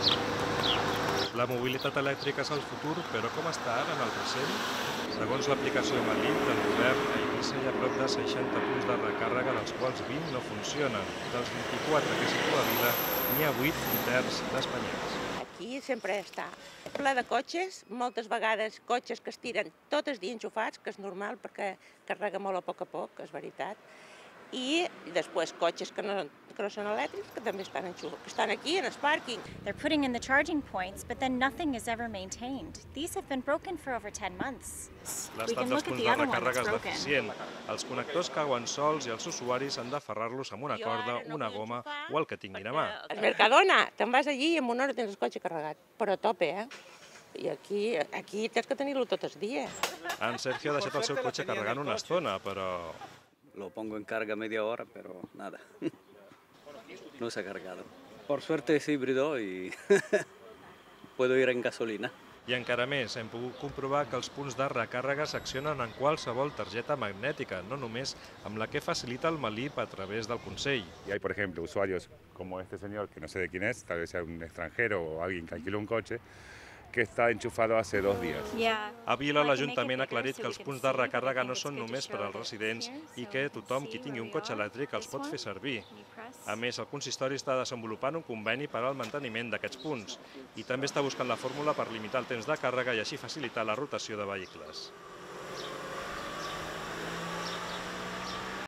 La mobilitat elèctrica és el futur, però com està ara en el present? Segons l'aplicació Malit del govern, a Eivissa hi ha prop de 60 punts de recàrrega, dels quals 20 no funcionen. Dels 24 que situa la vila, n'hi ha 8, un terç d'espanyols. Aquí sempre està ple de cotxes, moltes vegades cotxes que es tiren tot el dia enxufats, que és normal perquè carrega molt a poc, és veritat. I després cotxes que no són elèctrics, que també estan enxufats, que estan aquí en el pàrquing. They're putting in the charging points, but then nothing is ever maintained. These have been broken for over 10 months. L'estat dels punts de recàrrega és deficient. Els connectors cauen sols i els usuaris han d'aferrar-los amb una corda, una goma o el que tinguin a mà. Al Mercadona, te'n vas allí i en una hora tens el cotxe carregat, però a tope, I aquí tens que tenir-lo tot el dia. En Sergio ha deixat el seu cotxe carregant una estona, però... Lo pongo en carga media hora, pero nada, no se ha cargado. Por suerte es híbrido y puedo ir en gasolina. I encara més, hem pogut comprovar que els punts de recàrrega s'accionen en qualsevol targeta magnètica, no només amb la que facilita el Malip a través del Consell. Y hay, por ejemplo, usuarios como este señor, que no sé de quién es, tal vez sea un extranjero o alguien que alquiló un coche, que està enxufado hace 2 días. A Vila, l'Ajuntament ha aclarit que els punts de recàrrega no són només per als residents i que tothom qui tingui un cotxe elèctric els pot fer servir. A més, el consistori està desenvolupant un conveni per al manteniment d'aquests punts i també està buscant la fórmula per limitar el temps de càrrega i així facilitar la rotació de vehicles.